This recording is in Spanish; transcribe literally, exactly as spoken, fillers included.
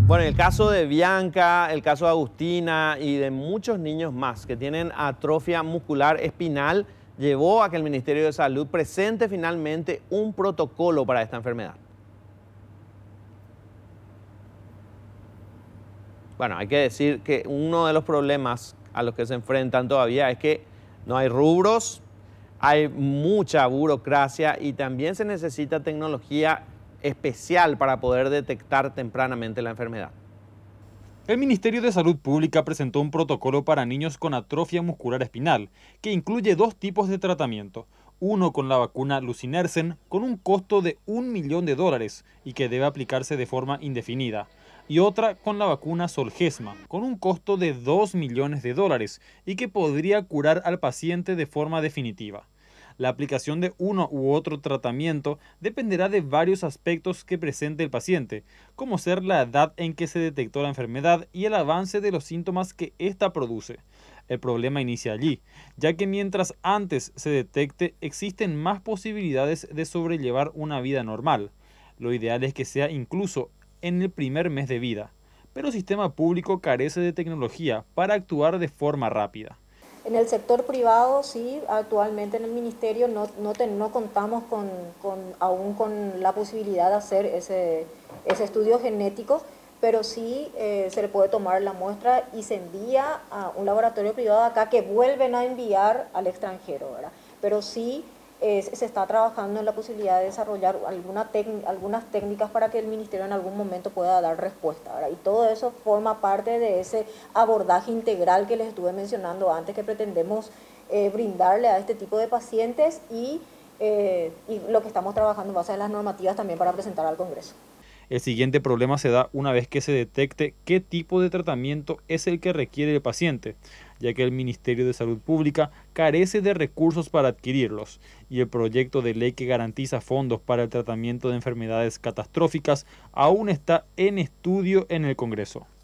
Bueno, el caso de Bianca, el caso de Agustina y de muchos niños más que tienen atrofia muscular espinal llevó a que el Ministerio de Salud presente finalmente un protocolo para esta enfermedad. Bueno, hay que decir que uno de los problemas a los que se enfrentan todavía es que no hay rubros, hay mucha burocracia y también se necesita tecnología especial para poder detectar tempranamente la enfermedad. El Ministerio de Salud Pública presentó un protocolo para niños con atrofia muscular espinal, que incluye dos tipos de tratamiento. Uno con la vacuna Lucinersen, con un costo de un millón de dólares y que debe aplicarse de forma indefinida. Y otra con la vacuna Zolgensma, con un costo de dos millones de dólares y que podría curar al paciente de forma definitiva. La aplicación de uno u otro tratamiento dependerá de varios aspectos que presente el paciente, como ser la edad en que se detectó la enfermedad y el avance de los síntomas que ésta produce. El problema inicia allí, ya que mientras antes se detecte existen más posibilidades de sobrellevar una vida normal. Lo ideal es que sea incluso en el primer mes de vida, pero el sistema público carece de tecnología para actuar de forma rápida. En el sector privado, sí, actualmente en el ministerio no, no, te, no contamos con, con, aún con la posibilidad de hacer ese, ese estudio genético, pero sí eh, se le puede tomar la muestra y se envía a un laboratorio privado acá que vuelven a enviar al extranjero, ¿verdad? Pero sí eh, se está trabajando en la posibilidad de desarrollar alguna algunas técnicas para que el ministerio en algún momento pueda dar respuesta, ¿verdad? Y todo eso forma parte de ese abordaje integral que les estuve mencionando antes, que pretendemos eh, brindarle a este tipo de pacientes y, eh, y lo que estamos trabajando en base a las normativas también para presentar al Congreso. El siguiente problema se da una vez que se detecte qué tipo de tratamiento es el que requiere el paciente, ya que el Ministerio de Salud Pública carece de recursos para adquirirlos, y el proyecto de ley que garantiza fondos para el tratamiento de enfermedades catastróficas aún está en estudio en el Congreso.